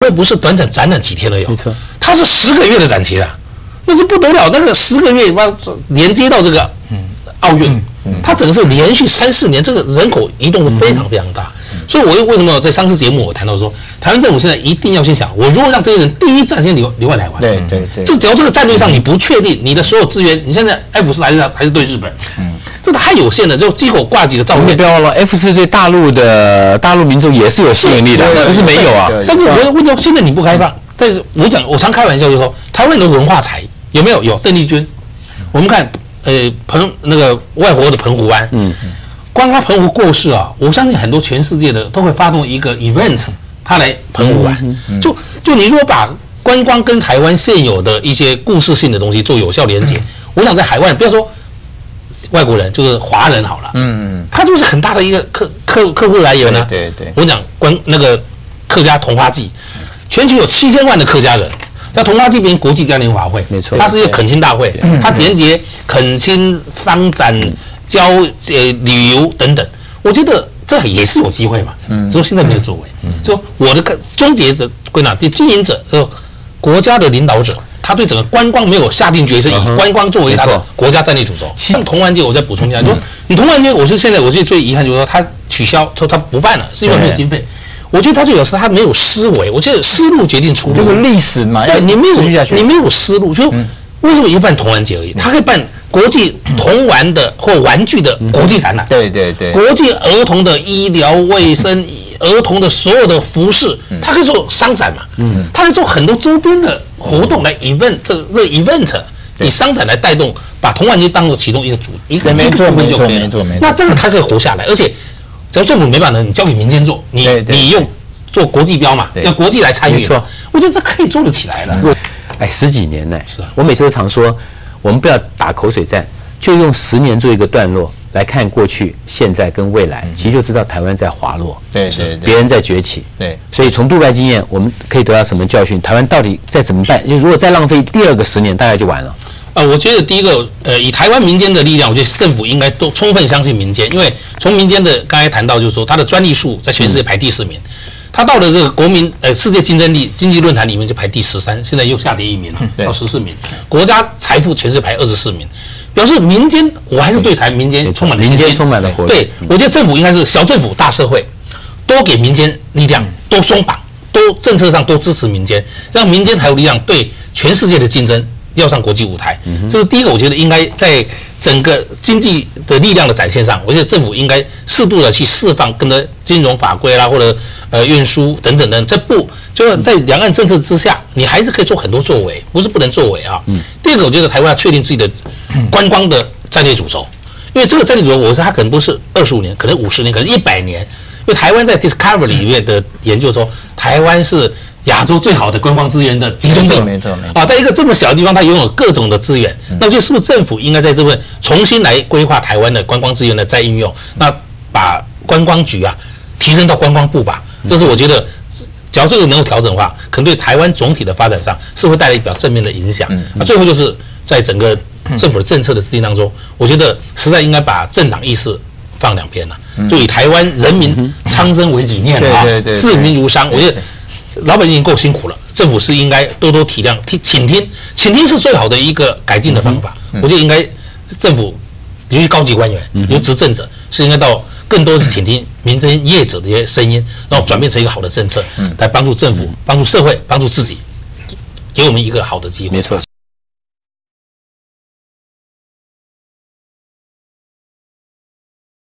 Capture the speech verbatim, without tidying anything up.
会不是短暂展览几天而已， 没错， 它是十个月的展期啊，那是不得了，那个十个月把连接到这个奥运，它整个是连续三四年，这个人口移动是非常非常大。所以，我又为什么在上次节目我谈到说，台湾政府现在一定要先想，我如何让这些人第一站先留留在台湾。 对对对， 这只要这个战略上你不确定，你的所有资源，你现在 F 四还是还是对日本，嗯，这个太有限了，就机构挂几个照片。 不要了 ，F 四对大陆的大陆民众也是有吸引力的，不是没有啊。 但是我的问题，现在你不开放，但是我讲，我常开玩笑就说，台湾的文化财有没有？有邓丽君，我们看，呃，澎那个外国的澎湖湾，嗯。光他澎湖过世啊，我相信很多全世界的都会发动一个 event， 他来澎湖玩。嗯嗯、就就你如果把观光跟台湾现有的一些故事性的东西做有效连接，嗯、我想在海外不要说外国人，就是华人好了，嗯嗯，他就是很大的一个客客客户来源呢、啊。 对 对, 对我讲观那个客家同花季，全球有七千万的客家人。叫同花季变国际嘉年华会， 没错， 它是一个恳亲大会，它连接恳亲、商展。交呃旅游等等，我觉得这也是有机会嘛，嗯，只是现在没有作为。嗯，就我的终结者归纳，第经营者呃国家的领导者，他对整个观光没有下定决心，以观光作为他的国家战略主轴。像童玩节，我再补充一下，说你童玩节，我是现在我是最遗憾，就是说他取消，说他不办了，是因为没有经费。我觉得他最有时他没有思维，我觉得思路决定出路。 这个历史嘛， 哎，你没有你没有思路，就为什么一办童玩节而已？他可以办。国际童玩的或玩具的国际展览， 对对对， 国际儿童的医疗卫生、儿童的所有的服饰，它可以做商展嘛，嗯，它可以做很多周边的活动来 event 这个这个 event 以商展来带动，把童玩节当做其中一个主一个一个部分就可以了。那这个它可以活下来，而且只要政府没办法，你交给民间做，你你用做国际标嘛，要国际来参与，没错，我觉得这可以做得起来的。 哎，十几年呢， 是啊， 我每次都常说。我们不要打口水战，就用十年做一个段落来看过去、现在跟未来，其实就知道台湾在滑落， 对对对， 别人在崛起， 对。 所以从杜拜经验，我们可以得到什么教训？台湾到底再怎么办？就如果再浪费第二个十年，大概就完了。 呃，我觉得第一个，呃，以台湾民间的力量，我觉得政府应该都充分相信民间，因为从民间的刚才谈到，就是说它的专利数在全世界排第四名。嗯他到了这个国民呃世界竞争力经济论坛里面就排第十三，现在又下跌一名了，到十四名。国家财富全是排二十四名，表示民间我还是对台民间充满了信心， 民间充满了活力。 对，我觉得政府应该是小政府大社会，多给民间力量，多松绑，多政策上多支持民间，让民间才有力量对全世界的竞争要上国际舞台。这是第一个，我觉得应该在整个经济的力量的展现上，我觉得政府应该适度的去释放更多金融法规啦，或者呃运输等等的，这不就是在两岸政策之下，你还是可以做很多作为，不是不能作为啊。嗯。第二个，我觉得台湾要确定自己的观光的战略主轴，因为这个战略主轴，我说它可能不是二十五年，可能五十年，可能一百年。因为台湾在 Discovery 里面的研究说，台湾是亚洲最好的观光资源的集中地， 没错没错啊，在一个这么小的地方，它拥有各种的资源，那就是不是政府应该在这份重新来规划台湾的观光资源的再运用，那把观光局啊提升到观光部吧，这是我觉得，只要这个能够调整的话，可能对台湾总体的发展上是会带来比较正面的影响。那最后就是在整个政府的政策的制定当中，我觉得实在应该把政党意识放两边了，就以台湾人民苍生为己念了啊，视民如商，我觉得。老百姓已经够辛苦了，政府是应该多多体谅、听倾听，倾听是最好的一个改进的方法。我觉得应该政府，尤其高级官员、尤执政者，是应该到更多的倾听民间业者的一些声音，然后转变成一个好的政策，来帮助政府、帮助社会、帮助自己，给我们一个好的机会。 没错。